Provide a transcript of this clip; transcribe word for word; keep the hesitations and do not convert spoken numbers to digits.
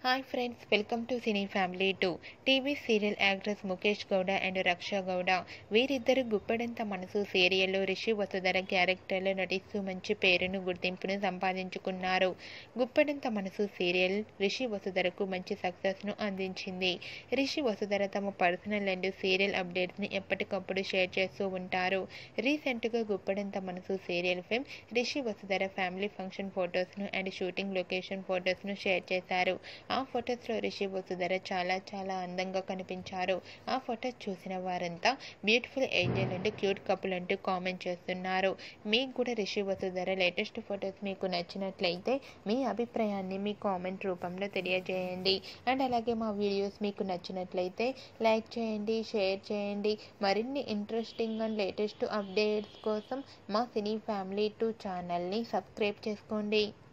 Hi friends, welcome to Cine Family two. TV serial actress Mukesh Gowda and Raksha Gowda వీరిద్దరు గుప్పెడంత మనసు సీరియల్లో రిషి వసుధర క్యారెక్టర్లో నటిస్తూ మంచి పేరును గుర్తింపును సంపాదించుకున్నారు. గుప్పెడంత మనసు సీరియల్ రిషి వసుధరకు మంచి సక్సెస్ను అందించింది. రిషి వసుధర తమ పర్సనల్ అండ్ సీరియల్ అప్డేట్స్ని ఎప్పటికప్పుడు షేర్ చేస్తూ ఉంటారు. రీసెంట్గా Guppedantha Manasu serial fame Rishi Vasudhara family function ఫొటోస్ను అండ్ షూటింగ్ లొకేషన్ ఫొటోస్ను షేర్ చేశారు. ఆ ఫొటోస్లో రిషి వసుధర చాలా చాలా అందంగా కనిపించారు. ఆ ఫొటోస్ చూసిన వారంతా beautiful angel and cute couple అంటూ కామెంట్ చేస్తున్నారు. మీకు కూడా రిషి వసుధర లేటెస్ట్ ఫొటోస్ మీకు నచ్చినట్లయితే మీ అభిప్రాయాన్ని మీ కామెంట్ రూపంలో తెలియజేయండి. అండ్ అలాగే మా వీడియోస్ మీకు నచ్చినట్లయితే లైక్ చేయండి, షేర్ చేయండి. మరిన్ని ఇంట్రెస్టింగ్ అండ్ లేటెస్ట్ అప్డేట్స్ కోసం మా సినీ ఫ్యామిలీ టూ ఛానల్ని సబ్స్క్రైబ్ చేసుకోండి.